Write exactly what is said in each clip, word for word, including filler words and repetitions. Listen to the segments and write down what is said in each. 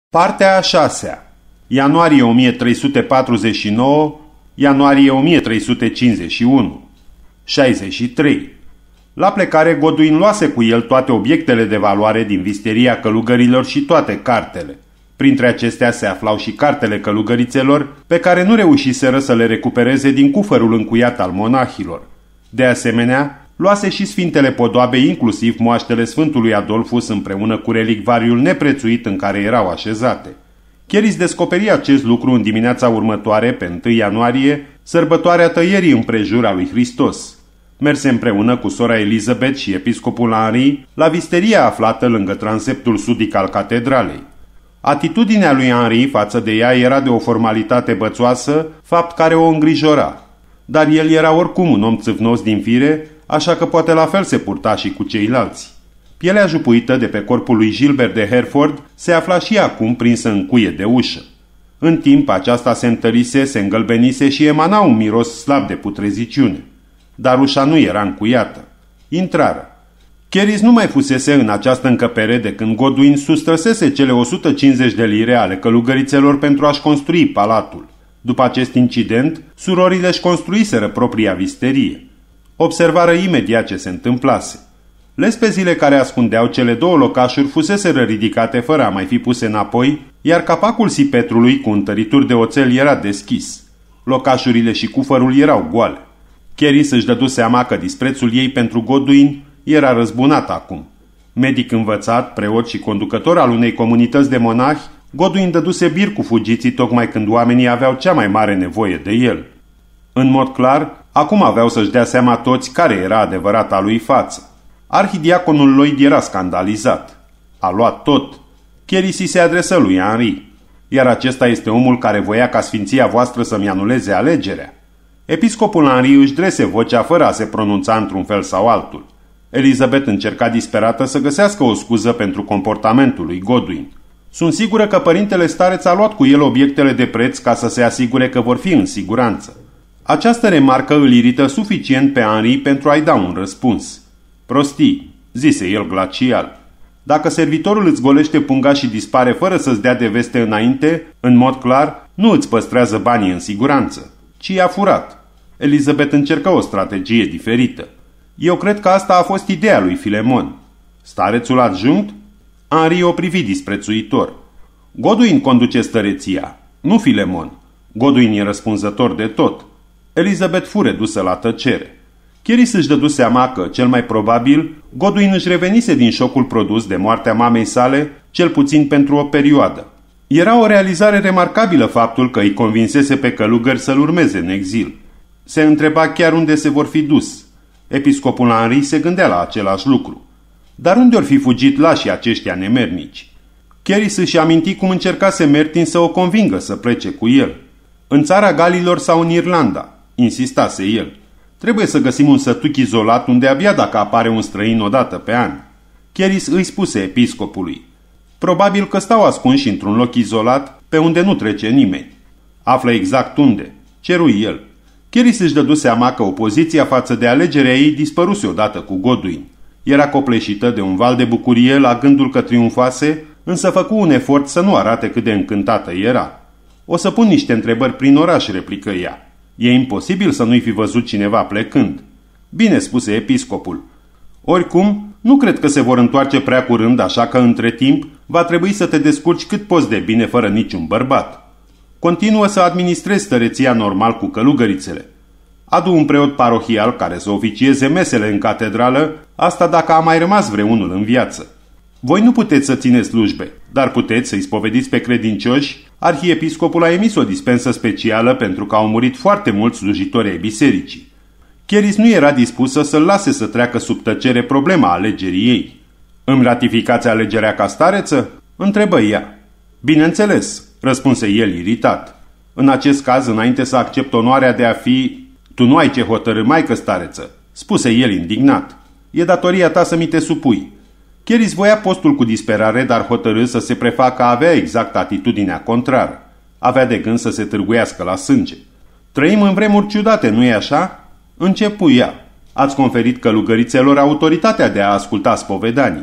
Partea a șasea. Ianuarie o mie trei sute patruzeci și nouă, ianuarie o mie trei sute cincizeci și unu. șaizeci și trei. La plecare, Goduin luase cu el toate obiectele de valoare din visteria călugărilor și toate cartele. Printre acestea se aflau și cartele călugărițelor, pe care nu reușiseră să le recupereze din cufărul încuiat al monahilor. De asemenea, luase și sfintele podoabe, inclusiv moaștele Sfântului Adolfus împreună cu relicvariul neprețuit în care erau așezate. Cheris descoperi acest lucru în dimineața următoare, pe întâi ianuarie, sărbătoarea tăierii împrejur a lui Hristos. Merse împreună cu sora Elizabeth și episcopul Henri la visteria aflată lângă transeptul sudic al catedralei. Atitudinea lui Henri față de ea era de o formalitate bățoasă, fapt care o îngrijora. Dar el era oricum un om țâvnos din fire, așa că poate la fel se purta și cu ceilalți. Pielea jupuită de pe corpul lui Gilbert de Hereford se afla și acum prinsă în cuie de ușă. În timp, aceasta se întărise, se îngălbenise și emana un miros slab de putreziciune. Dar ușa nu era încuiată. Intrară. Cheris nu mai fusese în această încăpere de când Goduin sustrăsese cele o sută cincizeci de lire ale călugărițelor pentru a-și construi palatul. După acest incident, surorile își construiseră propria visterie. Observară imediat ce se întâmplase. Lespezile care ascundeau cele două locașuri fuseseră ridicate fără a mai fi puse înapoi, iar capacul sipetrului cu întărituri de oțel era deschis. Locașurile și cufărul erau goale. Cheris își dădu seama că disprețul ei pentru Goduin era răzbunat acum. Medic învățat, preot și conducător al unei comunități de monahi, Goduin dăduse bir cu fugiții tocmai când oamenii aveau cea mai mare nevoie de el. În mod clar, acum aveau să-și dea seama toți care era adevărata lui față. Arhidiaconul Lloyd era scandalizat. A luat tot. Cheris se adresă lui Henri. Iar acesta este omul care voia ca sfinția voastră să-mi anuleze alegerea. Episcopul Henri își drese vocea fără a se pronunța într-un fel sau altul. Elizabeth încerca disperată să găsească o scuză pentru comportamentul lui Goduin. Sunt sigură că părintele stareț a luat cu el obiectele de preț ca să se asigure că vor fi în siguranță. Această remarcă îl irită suficient pe Henri pentru a-i da un răspuns. Prostii, zise el glacial. Dacă servitorul îți golește punga și dispare fără să-ți dea de veste înainte, în mod clar, nu îți păstrează banii în siguranță, ci i-a furat. Elizabeth încercă o strategie diferită. Eu cred că asta a fost ideea lui Filemon. Starețul adjunct? Henri o privi disprețuitor. Goduin conduce stăreția, nu Filemon. Goduin e răspunzător de tot. Elizabeth fu redusă la tăcere. Cheris își dădu seama că, cel mai probabil, Goduin își revenise din șocul produs de moartea mamei sale, cel puțin pentru o perioadă. Era o realizare remarcabilă faptul că îi convinsese pe călugări să-l urmeze în exil. Se întreba chiar unde se vor fi dus. Episcopul Henri se gândea la același lucru. Dar unde or fi fugit lașii aceștia nemernici? Cheris își aminti cum încercase Mertin să o convingă să plece cu el. În țara Galilor sau în Irlanda, insistase el. Trebuie să găsim un sătuc izolat unde abia dacă apare un străin odată pe an. Cheris îi spuse episcopului. Probabil că stau ascunși într-un loc izolat pe unde nu trece nimeni. Află exact unde, cerui el. Cheris își dădu seama că opoziția față de alegerea ei dispăruse odată cu Goduin. Era copleșită de un val de bucurie la gândul că triumfase, însă făcu un efort să nu arate cât de încântată era. O să pun niște întrebări prin oraș, replică ea. E imposibil să nu-i fi văzut cineva plecând. Bine, spuse episcopul. Oricum, nu cred că se vor întoarce prea curând, așa că între timp va trebui să te descurci cât poți de bine fără niciun bărbat. Continuă să administrezi stăreția normal cu călugărițele. Adu un preot parohial care să oficieze mesele în catedrală, asta dacă a mai rămas vreunul în viață. Voi nu puteți să țineți slujbe, dar puteți să-i spovediți pe credincioși. Arhiepiscopul a emis o dispensă specială pentru că au murit foarte mulți slujitori ai bisericii. Cheris nu era dispusă să-l lase să treacă sub tăcere problema alegerii ei. Îmi ratificați alegerea ca stareță? Întrebă ea. Bineînțeles, răspunse el iritat. În acest caz, înainte să accept onoarea de a fi... Tu nu ai ce hotărâ, maică stareță, spuse el indignat. E datoria ta să mi te supui. Cheris voia postul cu disperare, dar hotărâ să se prefacă a avea exact atitudinea contrară. Avea de gând să se târguiască la sânge. Trăim în vremuri ciudate, nu-i așa? Începu ea. Ați conferit călugărițelor autoritatea de a asculta spovedanii.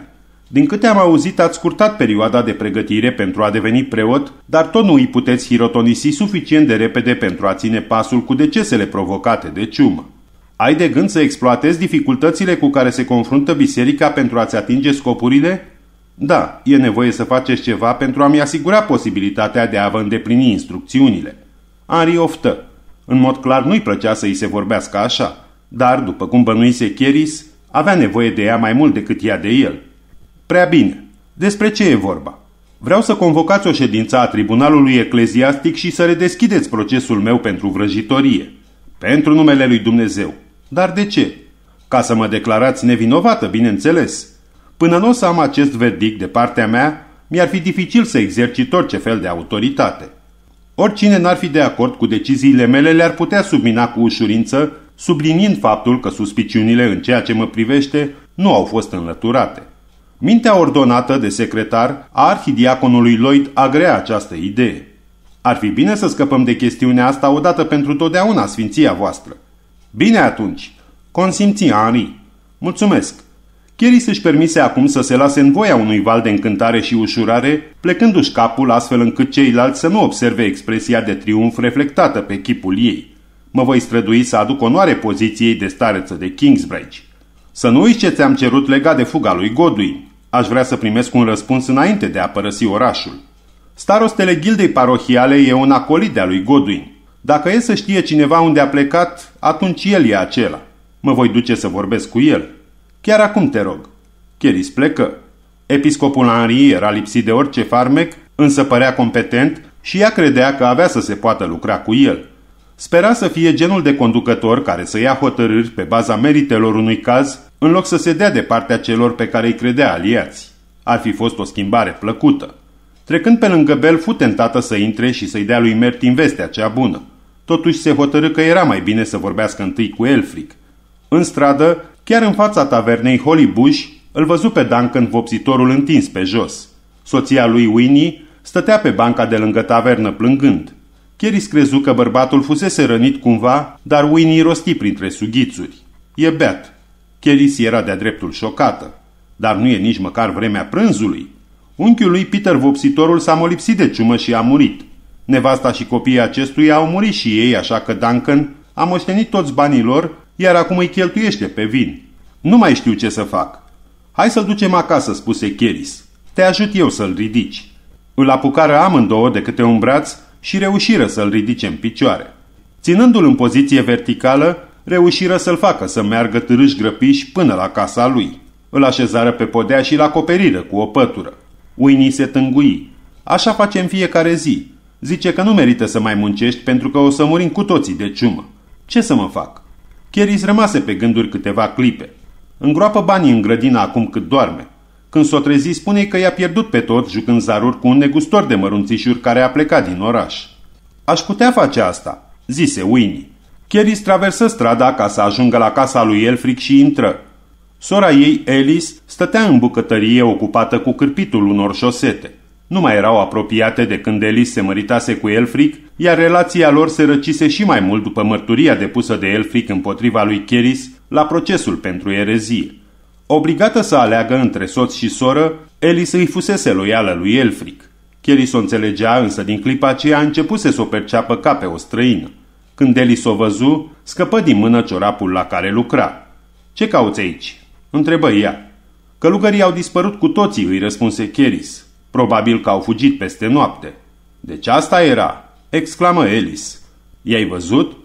Din câte am auzit, ați scurtat perioada de pregătire pentru a deveni preot, dar tot nu îi puteți hirotonisi suficient de repede pentru a ține pasul cu decesele provocate de ciumă. Ai de gând să exploatezi dificultățile cu care se confruntă biserica pentru a-ți atinge scopurile? Da, e nevoie să faceți ceva pentru a-mi asigura posibilitatea de a vă îndeplini instrucțiunile. Henri oftă. În mod clar nu-i plăcea să îi se vorbească așa, dar, după cum bănuise Cheris, avea nevoie de ea mai mult decât ea de el. Prea bine. Despre ce e vorba? Vreau să convocați o ședință a tribunalului ecleziastic și să redeschideți procesul meu pentru vrăjitorie. Pentru numele lui Dumnezeu. Dar de ce? Ca să mă declarați nevinovată, bineînțeles. Până nu o să am acest verdict de partea mea, mi-ar fi dificil să exercit orice fel de autoritate. Oricine n-ar fi de acord cu deciziile mele le-ar putea submina cu ușurință, subliniind faptul că suspiciunile în ceea ce mă privește nu au fost înlăturate. Mintea ordonată de secretar a arhidiaconului Lloyd agrea această idee. Ar fi bine să scăpăm de chestiunea asta odată pentru totdeauna, sfinția voastră. Bine atunci. Consimți, Henri. Mulțumesc. Cheris își permise acum să se lase în voia unui val de încântare și ușurare, plecându-și capul astfel încât ceilalți să nu observe expresia de triumf reflectată pe chipul ei. Mă voi strădui să aduc onoare poziției de stareță de Kingsbridge. Să nu uiți ce ți-am cerut legat de fuga lui Godwin. Aș vrea să primesc un răspuns înainte de a părăsi orașul. Starostele gildei parohiale e un acolit de-a lui Godwin. Dacă e să știe cineva unde a plecat, atunci el e acela. Mă voi duce să vorbesc cu el. Chiar acum te rog. Cheris plecă. Episcopul Henri era lipsit de orice farmec, însă părea competent și ea credea că avea să se poată lucra cu el. Spera să fie genul de conducător care să ia hotărâri pe baza meritelor unui caz, în loc să se dea de partea celor pe care îi credea aliați. Ar fi fost o schimbare plăcută. Trecând pe lângă Bel, fu tentată să intre și să-i dea lui Mertin vestea cea bună. Totuși se hotărâ că era mai bine să vorbească întâi cu Elfric. În stradă, chiar în fața tavernei Holy Bush, îl văzu pe Duncan vopsitorul întins pe jos. Soția lui Winnie stătea pe banca de lângă tavernă plângând. Cheris crezu că bărbatul fusese rănit cumva, dar Winnie rosti printre sughițuri. E beat. Cheris era de-a dreptul șocată. Dar nu e nici măcar vremea prânzului. Unchiul lui Peter vopsitorul s-a molipsit de ciumă și a murit. Nevasta și copiii acestuia au murit și ei, așa că Duncan a moștenit toți banii lor, iar acum îi cheltuiește pe vin. Nu mai știu ce să fac. Hai să-l ducem acasă, spuse Cheris. Te ajut eu să-l ridici. Îl apucară amândouă de câte un braț și reușiră să-l ridice în picioare. Ținându-l în poziție verticală, reușiră să-l facă să meargă târâși grăpiși până la casa lui. Îl așezară pe podea și-l acoperiră cu o pătură. Winnie se tângui. Așa face în fiecare zi. Zice că nu merită să mai muncești pentru că o să murim cu toții de ciumă. Ce să mă fac? Cheris rămase pe gânduri câteva clipe. Îngroapă banii în grădină acum cât doarme. Când s-o trezi, spune că i-a pierdut pe tot jucând zaruri cu un negustor de mărunțișuri care a plecat din oraș. Aș putea face asta, zise Winnie. Cheris traversă strada ca să ajungă la casa lui Elfric și intră. Sora ei, Alice, stătea în bucătărie ocupată cu cârpitul unor șosete. Nu mai erau apropiate de când Alice se măritase cu Elfric, iar relația lor se răcise și mai mult după mărturia depusă de Elfric împotriva lui Cheris la procesul pentru erezie. Obligată să aleagă între soț și soră, Alice îi fusese loială lui Elfric. Cheris o înțelegea, însă din clipa aceea a început să o perceapă ca pe o străină. Când Alice o văzu, scăpă din mână ciorapul la care lucra. Ce cauți aici?" întrebă ea. Călugării au dispărut cu toții, îi răspunse Cheris. Probabil că au fugit peste noapte. Deci asta era, exclamă Alice. I-ai văzut?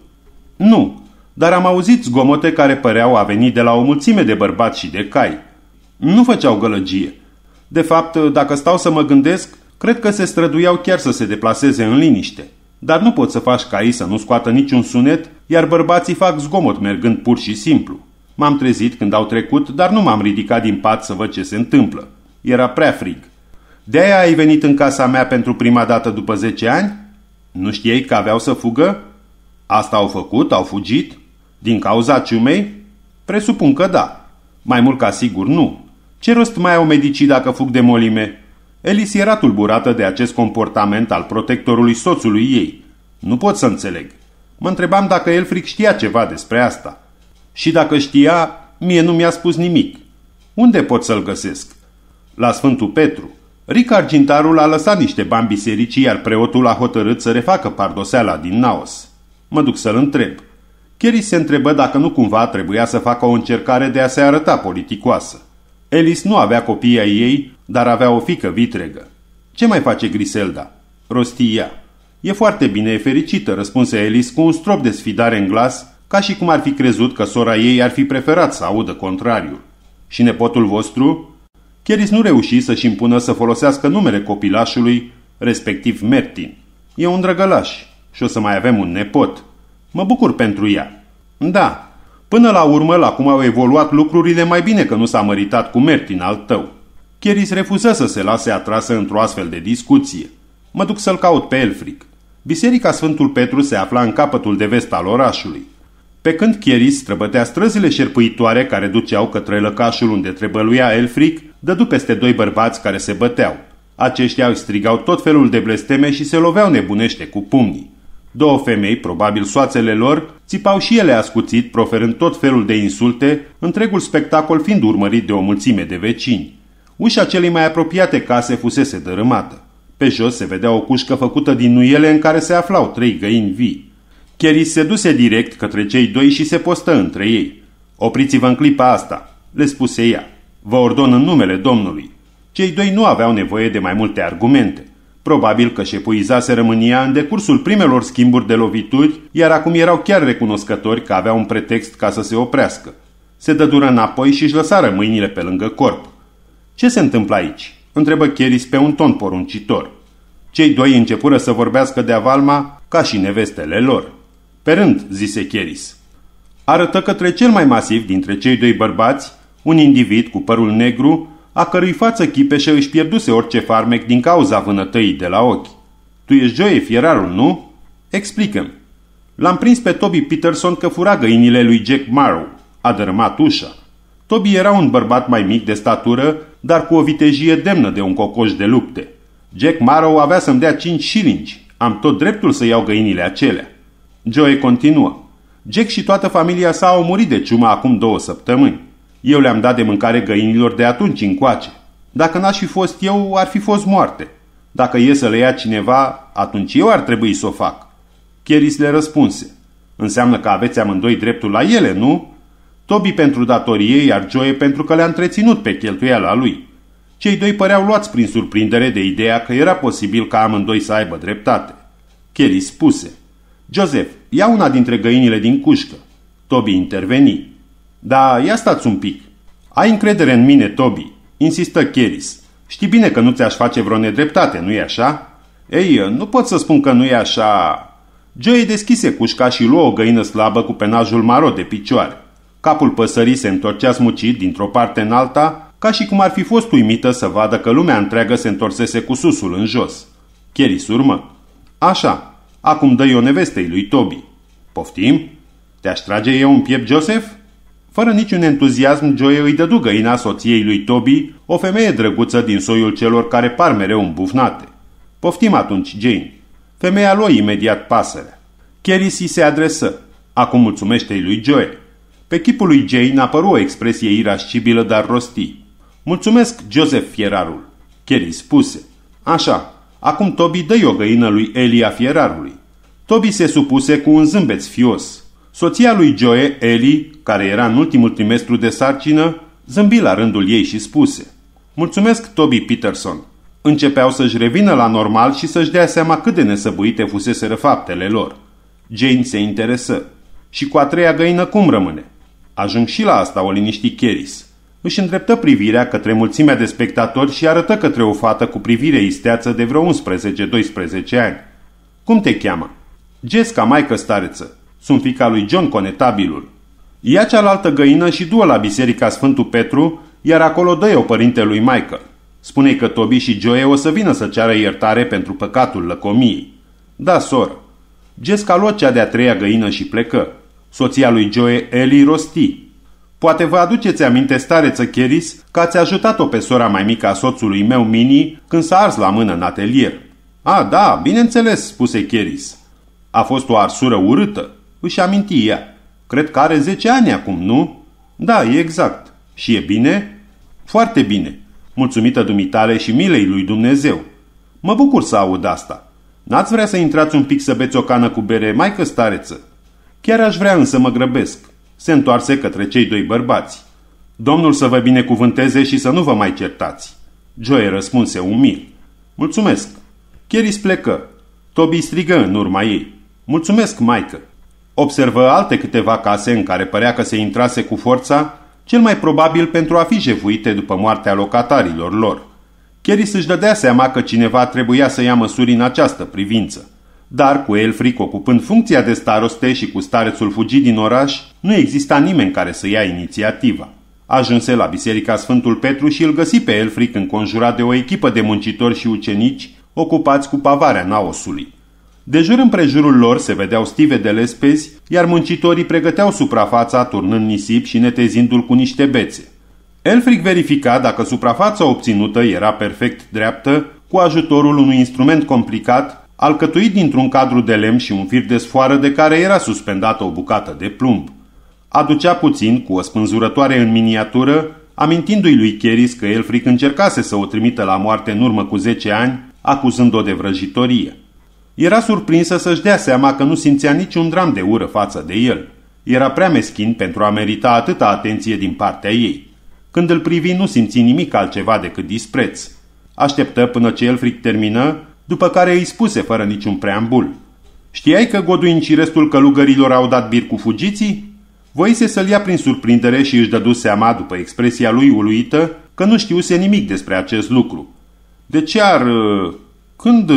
Nu, dar am auzit zgomote care păreau a veni de la o mulțime de bărbați și de cai. Nu făceau gălăgie. De fapt, dacă stau să mă gândesc, cred că se străduiau chiar să se deplaseze în liniște. Dar nu poți să faci caii să nu scoată niciun sunet, iar bărbații fac zgomot mergând pur și simplu. M-am trezit când au trecut, dar nu m-am ridicat din pat să văd ce se întâmplă. Era prea frig. De-aia ai venit în casa mea pentru prima dată după zece ani? Nu știai că aveau să fugă? Asta au făcut? Au fugit? Din cauza ciumei? Presupun că da. Mai mult ca sigur nu. Ce rost mai au medicii dacă fug de molime? Alice era tulburată de acest comportament al protectorului soțului ei. Nu pot să înțeleg. Mă întrebam dacă Elfric știa ceva despre asta. Și dacă știa, mie nu mi-a spus nimic. Unde pot să-l găsesc? La Sfântul Petru. Ric Argintarul a lăsat niște bani bisericii, iar preotul a hotărât să refacă pardoseala din Naos. Mă duc să-l întreb. Keris se întrebă dacă nu cumva trebuia să facă o încercare de a se arăta politicoasă. Alice nu avea copii ai ei, dar avea o fiică vitregă. Ce mai face Griselda? Rosti ea. E foarte bine, e fericită, răspunse Alice cu un strop de sfidare în glas, ca și cum ar fi crezut că sora ei ar fi preferat să audă contrariul. Și nepotul vostru? Keris nu reuși să-și impună să folosească numele copilașului, respectiv Mertin. E un drăgălaș și o să mai avem un nepot. Mă bucur pentru ea. Da, până la urmă, la cum au evoluat lucrurile, mai bine că nu s-a măritat cu Mertin al tău. Keris refuză să se lase atrasă într-o astfel de discuție. Mă duc să-l caut pe Elfric. Biserica Sfântul Petru se afla în capătul de vest al orașului. Pe când Keris străbătea străzile șerpuitoare care duceau către lăcașul unde trebăluia Elfric, dădu peste doi bărbați care se băteau. Aceștia îi strigau tot felul de blesteme și se loveau nebunește cu pumnii. Două femei, probabil soațele lor, țipau și ele ascuțit, proferând tot felul de insulte, întregul spectacol fiind urmărit de o mulțime de vecini. Ușa celei mai apropiate case fusese dărâmată. Pe jos se vedea o cușcă făcută din nuiele în care se aflau trei găini vii. Keris se duse direct către cei doi și se postă între ei. Opriți-vă în clipa asta, le spuse ea. Vă ordon în numele Domnului. Cei doi nu aveau nevoie de mai multe argumente. Probabil că șepuizase România în decursul primelor schimburi de lovituri, iar acum erau chiar recunoscători că aveau un pretext ca să se oprească. Se dădură înapoi și își lăsară mâinile pe lângă corp. Ce se întâmplă aici? Întrebă Keris pe un ton poruncitor. Cei doi începură să vorbească de avalma ca și nevestele lor. Pe rând, zise Keris. Arătă către cel mai masiv dintre cei doi bărbați, un individ cu părul negru, a cărui față chipeșă își pierduse orice farmec din cauza vânătăii de la ochi. Tu ești Joe, fierarul, nu? Explică-mi. L-am prins pe Toby Peterson că fura găinile lui Jack Marrow. A dărâmat ușa. Toby era un bărbat mai mic de statură, dar cu o vitejie demnă de un cocoș de lupte. Jack Marrow avea să-mi dea cinci șilingi. Am tot dreptul să iau găinile acelea. Joe continuă. Jack și toată familia sa au murit de ciumă acum două săptămâni. Eu le-am dat de mâncare găinilor de atunci încoace. Dacă n-aș fi fost eu, ar fi fost moarte. Dacă e să le ia cineva, atunci eu ar trebui să o fac. Keris le răspunse. Înseamnă că aveți amândoi dreptul la ele, nu? Toby pentru datorie, iar Joe pentru că le-a întreținut pe cheltuiala lui. Cei doi păreau luați prin surprindere de ideea că era posibil ca amândoi să aibă dreptate. Keris spuse. Joseph, ia una dintre găinile din cușcă. Toby interveni. Da, ia stați un pic. Ai încredere în mine, Toby, insistă Keris. Știi bine că nu ți-aș face vreo nedreptate, nu-i așa? Ei, nu pot să spun că nu e așa. Joe deschise cușca și luă o găină slabă cu penajul maro de picioare. Capul păsării se întorcea smucit dintr-o parte în alta, ca și cum ar fi fost uimită să vadă că lumea întreagă se întorsese cu susul în jos. Keris urmă. Așa, acum dă-i o nevestei lui Toby. Poftim? Te-aș trage eu un piept, Joseph? Fără niciun entuziasm, Joe îi dădu găina soției lui Toby, o femeie drăguță din soiul celor care par mereu îmbufnate. Poftim atunci, Jane. Femeia luă imediat pasărea. Keris îi se adresă. Acum mulțumește-i lui Joe. Pe chipul lui Jane apăru o expresie irascibilă, dar rosti. Mulțumesc, Joseph, fierarul. Keris spuse. Așa, acum Toby dă-i o găină lui Elia, fierarului. Toby se supuse cu un zâmbet sfios. Soția lui Joe, Ellie, care era în ultimul trimestru de sarcină, zâmbi la rândul ei și spuse. Mulțumesc, Toby Peterson. Începeau să-și revină la normal și să-și dea seama cât de nesăbuite fuseseră faptele lor. Jane se interesă. Și cu a treia găină cum rămâne? Ajung și la asta, o liniști Keris. Își îndreptă privirea către mulțimea de spectatori și arătă către o fată cu privire isteață de vreo unsprezece-doisprezece ani. Cum te cheamă? Jessica, maică stareță. Sunt fiica lui John, conetabilul. Ia cealaltă găină și du-o la biserica Sfântul Petru, iar acolo dă-i-o părintelui Michael. Spune-i că Toby și Joe o să vină să ceară iertare pentru păcatul lăcomiei. Da, soră. Jessica luă cea de-a treia găină și plecă. Soția lui Joe, Ellie, rosti. Poate vă aduceți aminte, stareță Keris, că ați ajutat-o pe sora mai mică a soțului meu, Minnie, când s-a ars la mână în atelier. A, da, bineînțeles, spuse Keris. A fost o arsură urâtă. Își aminti ea. Cred că are zece ani acum, nu? Da, e exact. Și e bine? Foarte bine. mulțumită dumitale și milei lui Dumnezeu. Mă bucur să aud asta. N-ați vrea să intrați un pic să beți o cană cu bere, maică stareță? Chiar aș vrea, însă mă grăbesc. Se întoarse către cei doi bărbați. Domnul să vă binecuvânteze și să nu vă mai certați. Joe răspunse umil. Mulțumesc. Keris plecă. Toby strigă în urma ei. Mulțumesc, maică. Observă alte câteva case în care părea că se intrase cu forța, cel mai probabil pentru a fi jefuite după moartea locatarilor lor. Keris își dădea seama că cineva trebuia să ia măsuri în această privință. Dar cu Elfric ocupând funcția de staroste și cu starețul fugit din oraș, nu exista nimeni care să ia inițiativa. Ajunse la biserica Sfântul Petru și îl găsi pe Elfric înconjurat de o echipă de muncitori și ucenici ocupați cu pavarea naosului. De jur împrejurul lor se vedeau stive de lespezi, iar muncitorii pregăteau suprafața turnând nisip și netezindu-l cu niște bețe. Elfric verifica dacă suprafața obținută era perfect dreaptă cu ajutorul unui instrument complicat, alcătuit dintr-un cadru de lemn și un fir de sfoară de care era suspendată o bucată de plumb. Aducea puțin cu o spânzurătoare în miniatură, amintindu-i lui Keris că Elfric încercase să o trimită la moarte în urmă cu zece ani, acuzând-o de vrăjitorie. Era surprinsă să-și dea seama că nu simțea niciun dram de ură față de el. Era prea meschin pentru a merita atâta atenție din partea ei. Când îl privi, nu simți nimic altceva decât dispreț. Așteptă până ce Elfric termină, după care îi spuse fără niciun preambul. Știai că Goduin și restul călugărilor au dat bir cu fugiții? Voise să-l ia prin surprindere și își dădu seama, după expresia lui uluită, că nu știuse nimic despre acest lucru. De ce ar... Când...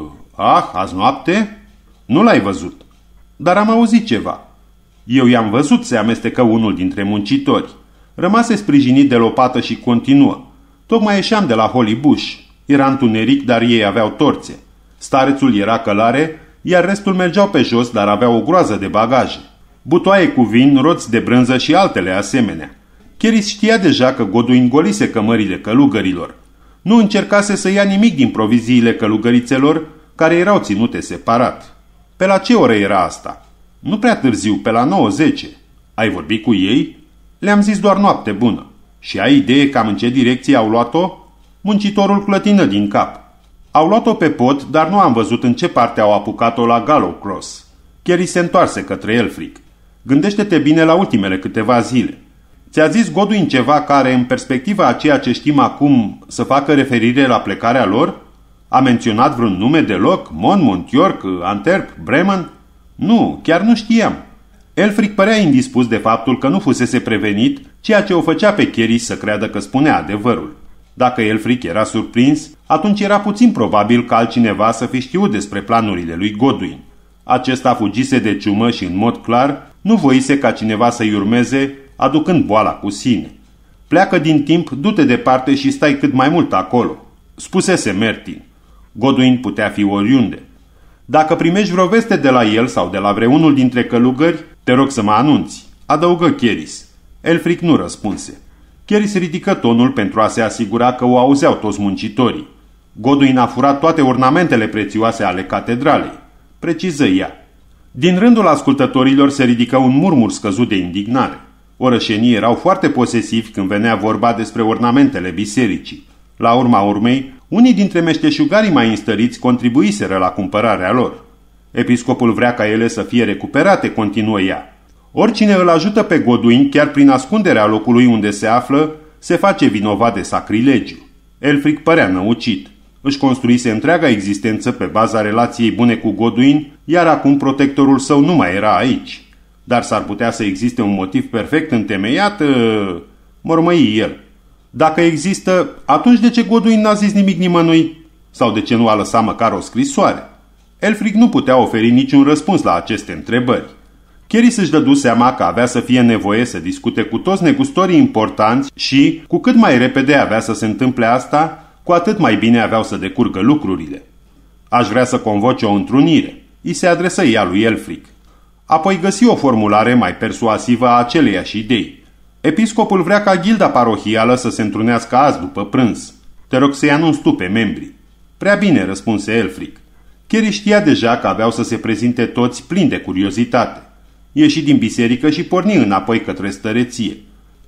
Ah, azi noapte? Nu l-ai văzut. Dar am auzit ceva. Eu i-am văzut, se amestecă unul dintre muncitori. Rămase sprijinit de lopată și continuă. Tocmai ieșeam de la Holly Bush. Era întuneric, dar ei aveau torțe. Starețul era călare, iar restul mergeau pe jos, dar aveau o groază de bagaje. Butoaie cu vin, roți de brânză și altele asemenea. Keris știa deja că Goduin golise cămările călugărilor. Nu încercase să ia nimic din proviziile călugărițelor, care erau ținute separat. Pe la ce oră era asta? Nu prea târziu, pe la nouă zece. Ai vorbit cu ei? Le-am zis doar noapte bună. Și ai idee cam în ce direcție au luat-o? Muncitorul clătină din cap. Au luat-o pe pod, dar nu am văzut în ce parte au apucat-o la Gallow Cross. Keris se întoarse către Elfric. Gândește-te bine la ultimele câteva zile. Ți-a zis Goduin ceva care, în perspectiva a ceea ce știm acum, să facă referire la plecarea lor? A menționat vreun nume de loc? Monmouth, York, Antwerp, Bremen? Nu, chiar nu știam. Elfric părea indispus de faptul că nu fusese prevenit, ceea ce o făcea pe Keris să creadă că spunea adevărul. Dacă Elfric era surprins, atunci era puțin probabil ca altcineva să fi știut despre planurile lui Goduin. Acesta fugise de ciumă și, în mod clar, nu voise ca cineva să-i urmeze, aducând boala cu sine. Pleacă din timp, du-te departe și stai cât mai mult acolo, spusese Mertin. Goduin putea fi oriunde. Dacă primești vreo veste de la el sau de la vreunul dintre călugări, te rog să mă anunți, adăugă Keris. Elfric nu răspunse. Keris ridică tonul pentru a se asigura că o auzeau toți muncitorii. Goduin a furat toate ornamentele prețioase ale catedralei, preciză ea. Din rândul ascultătorilor se ridică un murmur scăzut de indignare. Orășenii erau foarte posesivi când venea vorba despre ornamentele bisericii. La urma urmei, unii dintre meșteșugarii mai înstăriți contribuiseră la cumpărarea lor. Episcopul vrea ca ele să fie recuperate, continuă ea. Oricine îl ajută pe Goduin, chiar prin ascunderea locului unde se află, se face vinovat de sacrilegiu. Elfric părea năucit. Își construise întreaga existență pe baza relației bune cu Goduin, iar acum protectorul său nu mai era aici. Dar s-ar putea să existe un motiv perfect întemeiat, mormăi el. Dacă există, atunci de ce Goduin n-a zis nimic nimănui? Sau de ce nu a lăsat măcar o scrisoare? Elfric nu putea oferi niciun răspuns la aceste întrebări. Keris își dădu seama că avea să fie nevoie să discute cu toți negustorii importanți și, cu cât mai repede avea să se întâmple asta, cu atât mai bine aveau să decurgă lucrurile. Aș vrea să convoce o întrunire, îi se adresă ea lui Elfric. Apoi găsi o formulare mai persuasivă a aceleiași idei. Episcopul vrea ca gilda parohială să se întrunească azi după prânz. Te rog să-i anunți tu pe membri. Prea bine, răspunse Elfric. Keris știa deja că aveau să se prezinte toți plini de curiozitate. Ieși din biserică și porni înapoi către stăreție.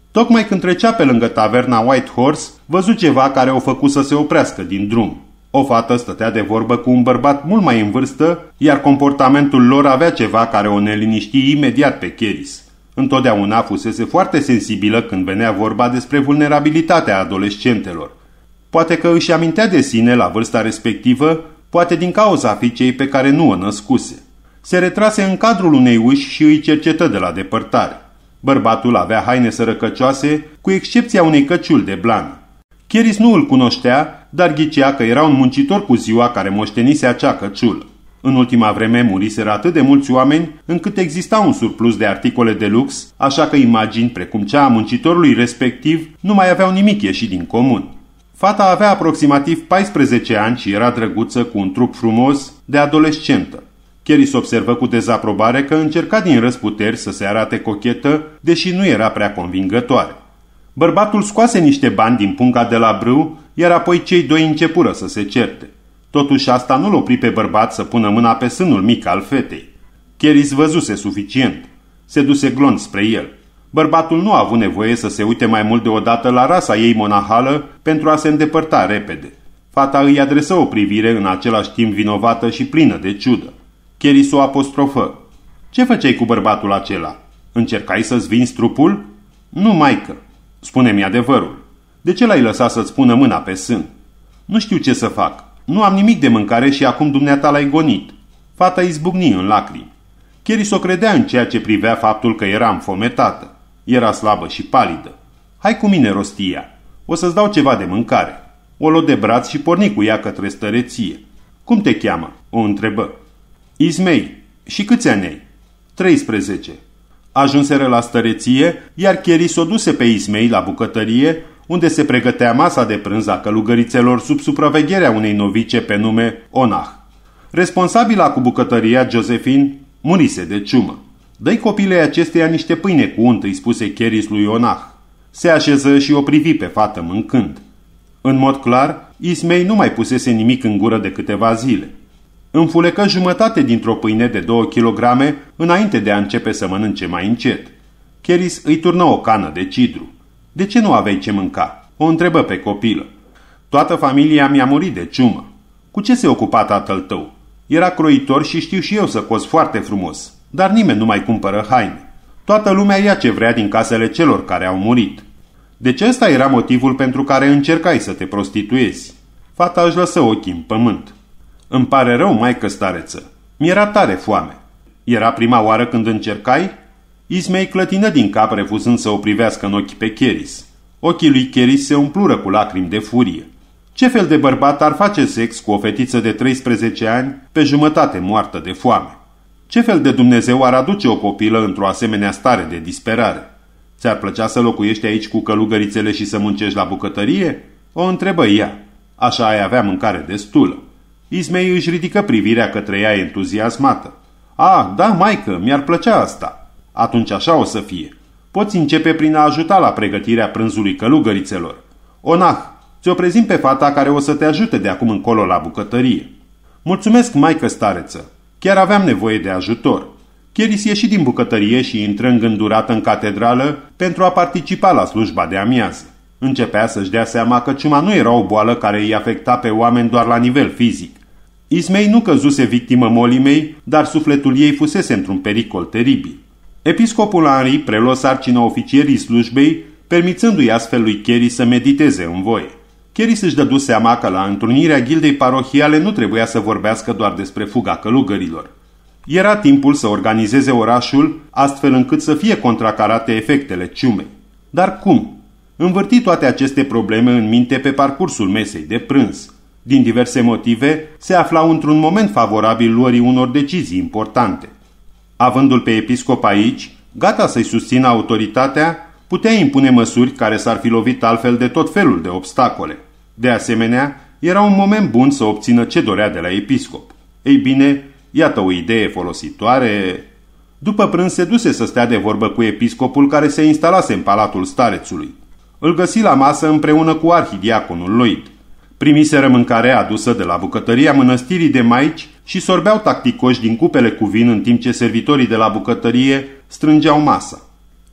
Tocmai când trecea pe lângă taverna White Horse, văzu ceva care o făcu să se oprească din drum. O fată stătea de vorbă cu un bărbat mult mai în vârstă, iar comportamentul lor avea ceva care o neliniști imediat pe Keris. Întotdeauna fusese foarte sensibilă când venea vorba despre vulnerabilitatea adolescentelor. Poate că își amintea de sine la vârsta respectivă, poate din cauza fiicei pe care nu o născuse. Se retrase în cadrul unei uși și îi cercetă de la depărtare. Bărbatul avea haine sărăcăcioase, cu excepția unei căciuli de blană. Keris nu îl cunoștea, dar ghicea că era un muncitor cu ziua care moștenise acea căciulă. În ultima vreme muriseră atât de mulți oameni, încât exista un surplus de articole de lux, așa că imagini precum cea a muncitorului respectiv nu mai aveau nimic ieșit din comun. Fata avea aproximativ paisprezece ani și era drăguță, cu un trup frumos, de adolescentă. Keris observă cu dezaprobare că încerca din răzputeri să se arate cochetă, deși nu era prea convingătoare. Bărbatul scoase niște bani din punga de la brâu, iar apoi cei doi începură să se certe. Totuși asta nu-l opri pe bărbat să pună mâna pe sânul mic al fetei. Keris văzuse suficient. Se duse glond spre el. Bărbatul nu a avut nevoie să se uite mai mult deodată la rasa ei monahală pentru a se îndepărta repede. Fata îi adresă o privire în același timp vinovată și plină de ciudă. Keris o apostrofă. Ce făceai cu bărbatul acela? Încercai să-ți vinzi trupul? Nu, maică. Spune-mi adevărul. De ce l-ai lăsat să-ți pună mâna pe sân? Nu știu ce să fac. Nu am nimic de mâncare și acum dumneata l-ai gonit. Fata izbucni în lacrimi. Keris o credea în ceea ce privea faptul că era înfometată. Era slabă și palidă. Hai cu mine, rostia. O să-ți dau ceva de mâncare. O luă de braț și porni cu ea către stăreție. Cum te cheamă? O întrebă. Ismei. Și câți ani ai? treisprezece. Ajunseră la stăreție, iar Keris o duse pe Ismei la bucătărie, unde se pregătea masa de prânz a călugărițelor sub supravegherea unei novice pe nume Onah. Responsabila cu bucătăria, Josephine, murise de ciumă. Dă-i copilei acesteia niște pâine cu unt, îi spuse Keris lui Onah. Se așeză și o privi pe fată mâncând. În mod clar, Ismei nu mai pusese nimic în gură de câteva zile. Înfulecă jumătate dintr-o pâine de două kilograme înainte de a începe să mănânce mai încet. Keris îi turnă o cană de cidru. De ce nu aveai ce mânca? O întrebă pe copilă. Toată familia mi-a murit de ciumă. Cu ce se ocupa tatăl tău? Era croitor și știu și eu să cos foarte frumos, dar nimeni nu mai cumpără haine. Toată lumea ia ce vrea din casele celor care au murit. Deci ăsta era motivul pentru care încercai să te prostituezi. Fata își lăsă ochii în pământ. Îmi pare rău, maică stareță. Mi-era tare foame. Era prima oară când încercai? Ismei clătină din cap, refuzând să o privească în ochii pe Keris. Ochii lui Keris se umplură cu lacrimi de furie. Ce fel de bărbat ar face sex cu o fetiță de treisprezece ani pe jumătate moartă de foame? Ce fel de Dumnezeu ar aduce o copilă într-o asemenea stare de disperare? Ți-ar plăcea să locuiești aici cu călugărițele și să muncești la bucătărie? O întrebă ea. Așa ai avea mâncare destulă. Ismei își ridică privirea către ea entuziasmată. A, da, maică, mi-ar plăcea asta. Atunci așa o să fie. Poți începe prin a ajuta la pregătirea prânzului călugărițelor. Onah, ți-o prezint pe fata care o să te ajute de acum încolo la bucătărie. Mulțumesc, maică stareță. Chiar aveam nevoie de ajutor. Keris ieși din bucătărie și intră îngândurată în catedrală pentru a participa la slujba de amiază. Începea să-și dea seama că ciuma nu era o boală care îi afecta pe oameni doar la nivel fizic. Ismei nu căzuse victimă molimei, dar sufletul ei fusese într-un pericol teribil. Episcopul Henri preluă sarcina oficierii slujbei, permițându-i astfel lui Keris să mediteze în voie. Keris își dădu seama că la întrunirea ghildei parohiale nu trebuia să vorbească doar despre fuga călugărilor. Era timpul să organizeze orașul astfel încât să fie contracarate efectele ciumei. Dar cum? Învârti toate aceste probleme în minte pe parcursul mesei de prânz. Din diverse motive, se aflau într-un moment favorabil luării unor decizii importante. Avându-l pe episcop aici, gata să-i susțină autoritatea, putea impune măsuri care s-ar fi lovit altfel de tot felul de obstacole. De asemenea, era un moment bun să obțină ce dorea de la episcop. Ei bine, iată o idee folositoare. După prânz se duse să stea de vorbă cu episcopul care se instalase în palatul starețului. Îl găsi la masă împreună cu arhidiaconul Lloyd. Primiseră mâncare adusă de la bucătăria mănăstirii de maici și sorbeau tacticoși din cupele cu vin în timp ce servitorii de la bucătărie strângeau masa.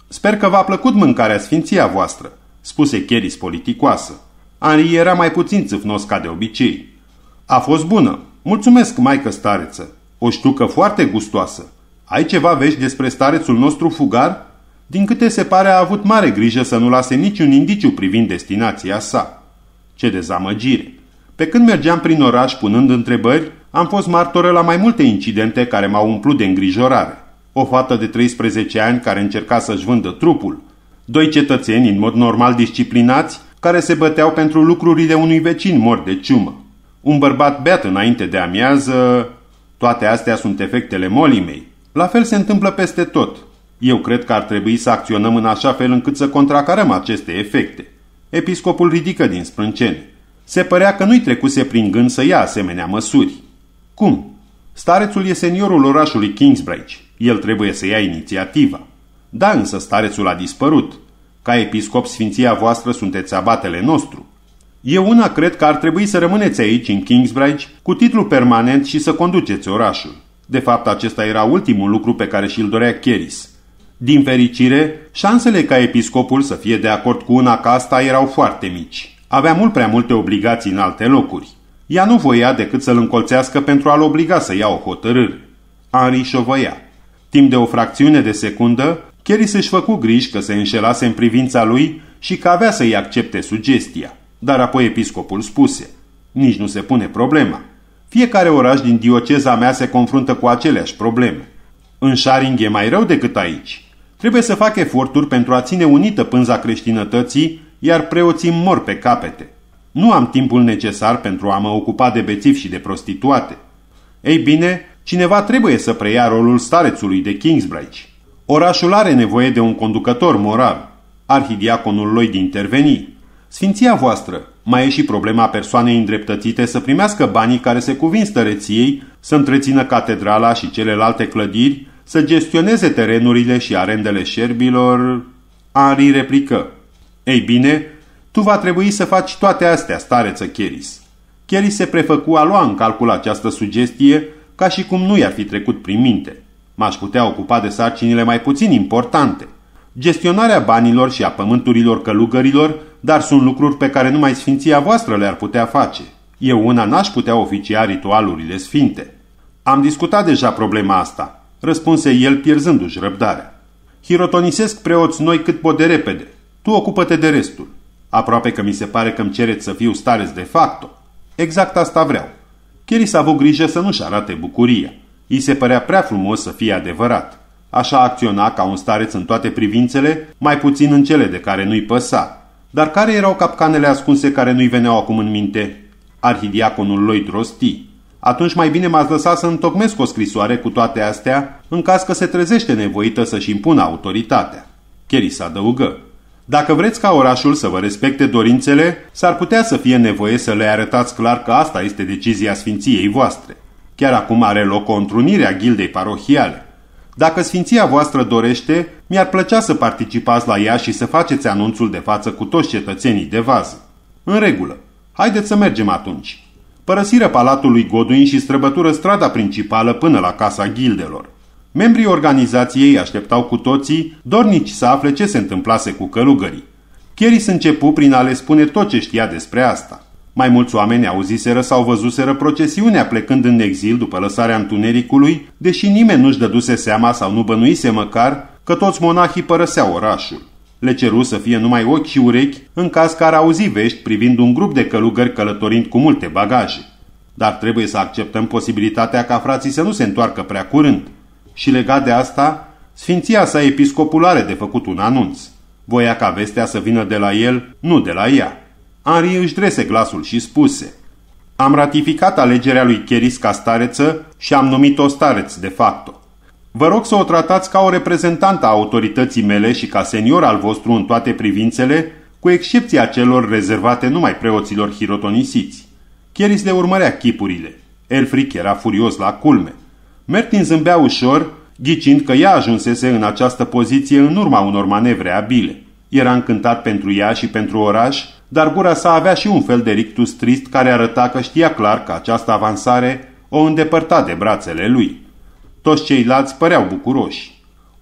Sper că v-a plăcut mâncarea, sfinția voastră, spuse Keris politicoasă. Henri era mai puțin țâfnos ca de obicei. A fost bună. Mulțumesc, maică stareță. O ștucă foarte gustoasă. Ai ceva vești despre starețul nostru fugar? Din câte se pare a avut mare grijă să nu lase niciun indiciu privind destinația sa. Ce dezamăgire! Pe când mergeam prin oraș punând întrebări, am fost martoră la mai multe incidente care m-au umplut de îngrijorare. O fată de treisprezece ani care încerca să-și vândă trupul, doi cetățeni în mod normal disciplinați care se băteau pentru lucrurile unui vecin mort de ciumă, un bărbat beat înainte de amiază. Toate astea sunt efectele molii mei. La fel se întâmplă peste tot. Eu cred că ar trebui să acționăm în așa fel încât să contracarăm aceste efecte. Episcopul ridică din sprâncene. Se părea că nu-i trecuse prin gând să ia asemenea măsuri. Cum? Starețul e seniorul orașului Kingsbridge. El trebuie să ia inițiativa. Da, însă starețul a dispărut. Ca episcop, sfinția voastră, sunteți abatele nostru. Eu una cred că ar trebui să rămâneți aici, în Kingsbridge, cu titlu permanent și să conduceți orașul. De fapt, acesta era ultimul lucru pe care și-l dorea Keris. Din fericire, șansele ca episcopul să fie de acord cu una ca asta erau foarte mici. Avea mult prea multe obligații în alte locuri. Ea nu voia decât să-l încolțească pentru a-l obliga să ia o hotărâre. Henri șovăia. Timp de o fracțiune de secundă, Keris își făcu griji că se înșelase în privința lui și că avea să-i accepte sugestia. Dar apoi episcopul spuse: nici nu se pune problema. Fiecare oraș din dioceza mea se confruntă cu aceleași probleme. În Sharing e mai rău decât aici. Trebuie să fac eforturi pentru a ține unită pânza creștinătății, iar preoții mor pe capete. Nu am timpul necesar pentru a mă ocupa de bețivi și de prostituate. Ei bine, cineva trebuie să preia rolul starețului de Kingsbridge. Orașul are nevoie de un conducător moral. Arhidiaconul Lloyd interveni. Sfinția voastră, mai e și problema persoanei îndreptățite să primească banii care se cuvin stăreției, să întrețină catedrala și celelalte clădiri, să gestioneze terenurile și arendele șerbilor. Henri replică: ei bine, tu va trebui să faci toate astea, stareță Keris. Keris se prefăcu a lua în calcul această sugestie, ca și cum nu i-ar fi trecut prin minte. M-aș putea ocupa de sarcinile mai puțin importante. Gestionarea banilor și a pământurilor călugărilor, dar sunt lucruri pe care numai sfinția voastră le-ar putea face. Eu una n-aș putea oficia ritualurile sfinte. Am discutat deja problema asta, răspunse el pierzându-și răbdarea. Hirotonisesc preoți noi cât pot de repede. Tu ocupă-te de restul. Aproape că mi se pare că îmi cereți să fiu stareț de facto. Exact asta vreau. Keris a avut grijă să nu-și arate bucuria. I se părea prea frumos să fie adevărat. Așa acționa ca un stareț în toate privințele, mai puțin în cele de care nu-i păsa. Dar care erau capcanele ascunse care nu-i veneau acum în minte? Arhidiaconul Lloyd rosti: atunci mai bine m-ați lăsat să întocmesc o scrisoare cu toate astea, în caz că se trezește nevoită să-și impună autoritatea. Keris adăugă: dacă vreți ca orașul să vă respecte dorințele, s-ar putea să fie nevoie să le arătați clar că asta este decizia sfinției voastre. Chiar acum are loc o întrunire a ghildei parohiale. Dacă sfinția voastră dorește, mi-ar plăcea să participați la ea și să faceți anunțul de față cu toți cetățenii de vază. În regulă. Haideți să mergem atunci. Părăsiră palatul lui Godwin și străbătură strada principală până la casa ghildelor. Membrii organizației așteptau cu toții, dornici să afle ce se întâmplase cu călugării. Keris începu prin a le spune tot ce știa despre asta. Mai mulți oameni auziseră sau văzuseră procesiunea plecând în exil după lăsarea întunericului, deși nimeni nu-și dăduse seama sau nu bănuise măcar că toți monahii părăseau orașul. Le ceru să fie numai ochi și urechi în caz că ar auzi vești privind un grup de călugări călătorind cu multe bagaje. Dar trebuie să acceptăm posibilitatea ca frații să nu se întoarcă prea curând. Și legat de asta, sfinția sa episcopul are de făcut un anunț. Voia ca vestea să vină de la el, nu de la ea. Henri își drese glasul și spuse: am ratificat alegerea lui Keris ca stareță și am numit-o stareț de facto. Vă rog să o tratați ca o reprezentantă a autorității mele și ca senior al vostru în toate privințele, cu excepția celor rezervate numai preoților hirotonisiți. Keris le urmărea chipurile. Elfric era furios la culme. Mertin zâmbea ușor, ghicind că ea ajunsese în această poziție în urma unor manevre abile. Era încântat pentru ea și pentru oraș, dar gura sa avea și un fel de rictus trist care arăta că știa clar că această avansare o îndepărta de brațele lui. Toți ceilalți păreau bucuroși.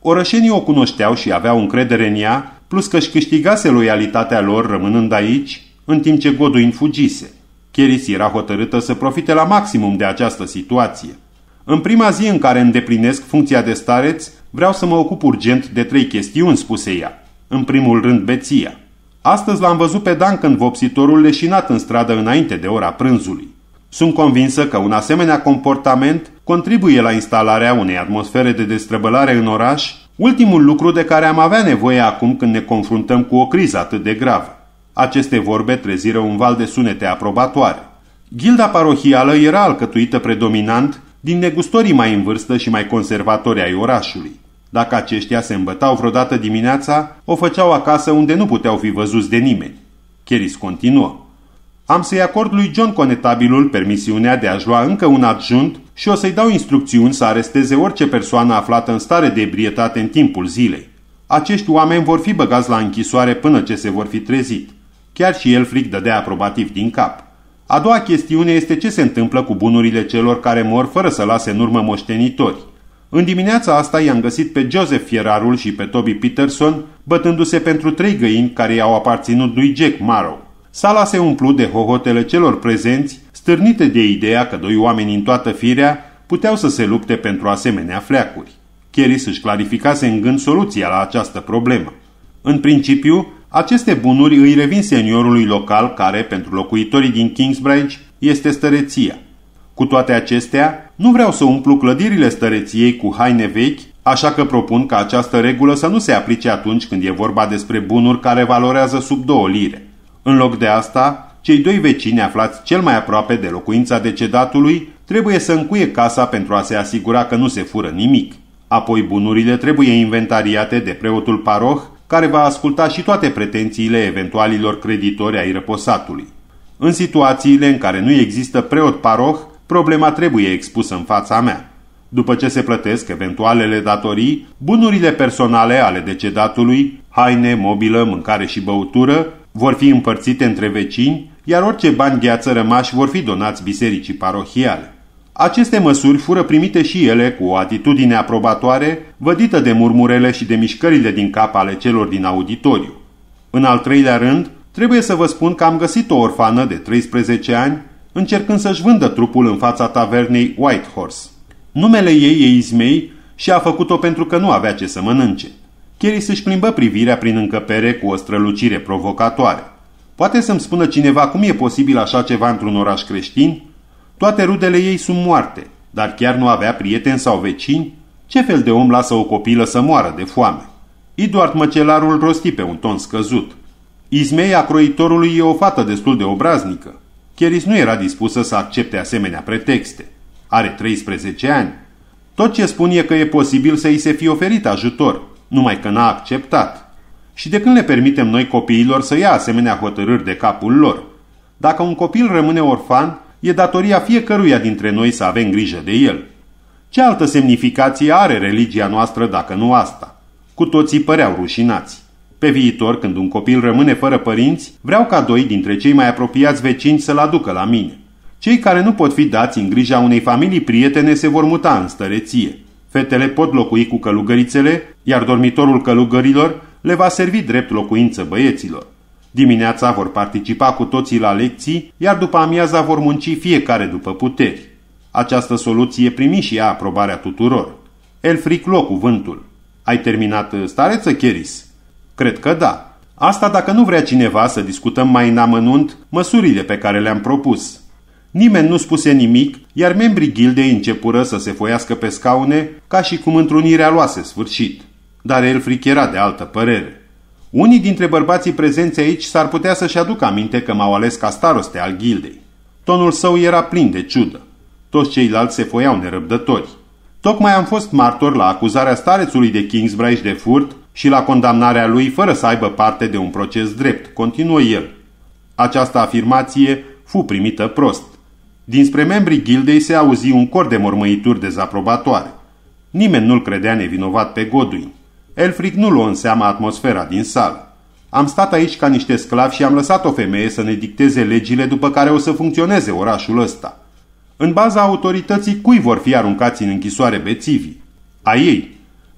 Orășenii o cunoșteau și aveau încredere în ea, plus că își câștigase loialitatea lor rămânând aici, în timp ce Goduin fugise. Keris era hotărâtă să profite la maximum de această situație. În prima zi în care îndeplinesc funcția de stareț, vreau să mă ocup urgent de trei chestiuni, spuse ea. În primul rând, beția. Astăzi l-am văzut pe Duncan, vopsitorul, leșinat în stradă înainte de ora prânzului. Sunt convinsă că un asemenea comportament contribuie la instalarea unei atmosfere de destrăbălare în oraș, ultimul lucru de care am avea nevoie acum când ne confruntăm cu o criză atât de gravă. Aceste vorbe treziră un val de sunete aprobatoare. Gilda parohială era alcătuită predominant din negustorii mai în vârstă și mai conservatori ai orașului. Dacă aceștia se îmbătau vreodată dimineața, o făceau acasă unde nu puteau fi văzuți de nimeni. Keris continuă. Am să-i acord lui John Conetabilul permisiunea de a-și lua încă un adjunt și o să-i dau instrucțiuni să aresteze orice persoană aflată în stare de ebrietate în timpul zilei. Acești oameni vor fi băgați la închisoare până ce se vor fi trezit. Chiar și Elfric dădea aprobativ din cap. A doua chestiune este ce se întâmplă cu bunurile celor care mor fără să lase în urmă moștenitori. În dimineața asta i-am găsit pe Joseph Fierarul și pe Toby Peterson bătându-se pentru trei găini care i-au aparținut lui Jack Marrow. Sala se umplu de hohotele celor prezenți, stârnite de ideea că doi oameni în toată firea puteau să se lupte pentru asemenea fleacuri. Keris își clarificase în gând soluția la această problemă. În principiu, aceste bunuri îi revin seniorului local care, pentru locuitorii din Kingsbridge, este stăreția. Cu toate acestea, nu vreau să umplu clădirile stăreției cu haine vechi, așa că propun ca această regulă să nu se aplice atunci când e vorba despre bunuri care valorează sub două lire. În loc de asta, cei doi vecini aflați cel mai aproape de locuința decedatului trebuie să încuie casa pentru a se asigura că nu se fură nimic. Apoi bunurile trebuie inventariate de preotul paroh, care va asculta și toate pretențiile eventualilor creditori ai răposatului. În situațiile în care nu există preot paroh, problema trebuie expusă în fața mea. După ce se plătesc eventualele datorii, bunurile personale ale decedatului, haine, mobilă, mâncare și băutură, vor fi împărțite între vecini, iar orice bani gheață rămași vor fi donați bisericii parohiale. Aceste măsuri fură primite și ele cu o atitudine aprobatoare, vădită de murmurele și de mișcările din cap ale celor din auditoriu. În al treilea rând, trebuie să vă spun că am găsit o orfană de treisprezece ani, încercând să-și vândă trupul în fața tavernei Whitehorse. Numele ei e Ismei și a făcut-o pentru că nu avea ce să mănânce. Keris își plimbă privirea prin încăpere cu o strălucire provocatoare. Poate să-mi spună cineva cum e posibil așa ceva într-un oraș creștin? Toate rudele ei sunt moarte, dar chiar nu avea prieteni sau vecini? Ce fel de om lasă o copilă să moară de foame? Edward Măcelarul rosti pe un ton scăzut. Ismei, croitorului, e o fată destul de obraznică. Keris nu era dispusă să accepte asemenea pretexte. Are treisprezece ani. Tot ce spun e că e posibil să îi se fie oferit ajutor, numai că n-a acceptat. Și de când le permitem noi copiilor să ia asemenea hotărâri de capul lor? Dacă un copil rămâne orfan, e datoria fiecăruia dintre noi să avem grijă de el. Ce altă semnificație are religia noastră dacă nu asta? Cu toții păreau rușinați. Pe viitor, când un copil rămâne fără părinți, vreau ca doi dintre cei mai apropiați vecini să-l aducă la mine. Cei care nu pot fi dați în grija unei familii prietene se vor muta în stăreție. Fetele pot locui cu călugărițele, iar dormitorul călugărilor le va servi drept locuință băieților. Dimineața vor participa cu toții la lecții, iar după amiaza vor munci fiecare după puteri. Această soluție primi și ea aprobarea tuturor. Elfric luă cuvântul. Ai terminat stareță, Keris? Cred că da. Asta dacă nu vrea cineva să discutăm mai în amănunt măsurile pe care le-am propus. Nimeni nu spuse nimic, iar membrii ghildei începură să se foiască pe scaune ca și cum întrunirea luase sfârșit. Dar Elfric era de altă părere. Unii dintre bărbații prezenți aici s-ar putea să-și aducă aminte că m-au ales ca staroste al ghildei. Tonul său era plin de ciudă. Toți ceilalți se foiau nerăbdători. Tocmai am fost martor la acuzarea starețului de Kingsbridge de furt și la condamnarea lui fără să aibă parte de un proces drept, continuă el. Această afirmație fu primită prost. Dinspre membrii ghildei se auzi un cor de mormăituri dezaprobatoare. Nimeni nu-l credea nevinovat pe Goduin. Elfric nu luă în seama atmosfera din sală. Am stat aici ca niște sclavi și am lăsat o femeie să ne dicteze legile după care o să funcționeze orașul ăsta. În baza autorității cui vor fi aruncați în închisoare bețivii? A ei.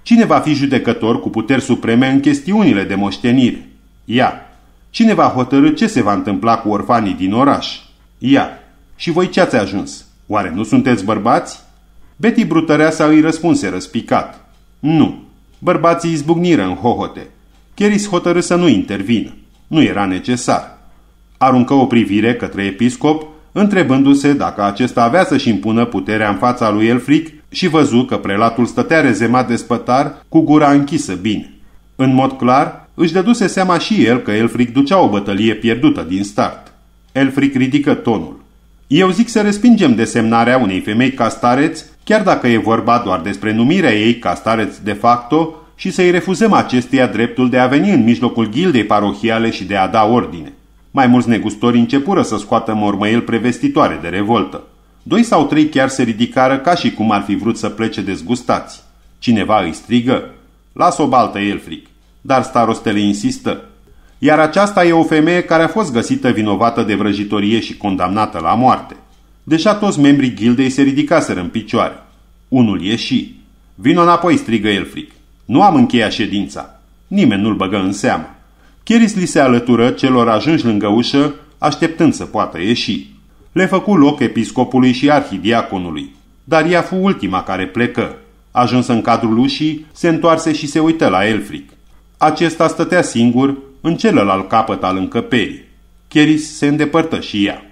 Cine va fi judecător cu puteri supreme în chestiunile de moștenire? Ea. Cine va hotărî ce se va întâmpla cu orfanii din oraș? Ea. Și voi ce ați ajuns? Oare nu sunteți bărbați? Betty Brutăreasa îi răspunse răspicat. Nu. Bărbații izbucniră în hohote. Keris hotărâ să nu intervină. Nu era necesar. Aruncă o privire către episcop, întrebându-se dacă acesta avea să-și impună puterea în fața lui Elfric și văzu că prelatul stătea rezemat de spătar, cu gura închisă bine. În mod clar, își dăduse seama și el că Elfric ducea o bătălie pierdută din start. Elfric ridică tonul. Eu zic să respingem desemnarea unei femei ca stareț, chiar dacă e vorba doar despre numirea ei ca stareț de facto, și să-i refuzăm acesteia dreptul de a veni în mijlocul ghildei parohiale și de a da ordine. Mai mulți negustori începură să scoată mormăieli prevestitoare de revoltă. Doi sau trei chiar se ridicară ca și cum ar fi vrut să plece dezgustați. Cineva îi strigă: "Las o baltă, Elfric!" Dar starostele insistă: "Iar aceasta e o femeie care a fost găsită vinovată de vrăjitorie și condamnată la moarte." Deja toți membrii ghildei se ridicaseră în picioare. Unul ieși. "Vino înapoi!" strigă Elfric. "Nu am încheiat ședința." Nimeni nu-l băgă în seamă. Keris li se alătură celor ajunși lângă ușă, așteptând să poată ieși. Le făcu loc episcopului și arhidiaconului, dar ea fu ultima care plecă. Ajuns în cadrul ușii, se întoarse și se uită la Elfric. Acesta stătea singur în celălalt capăt al încăperii. Keris se îndepărtă și ea.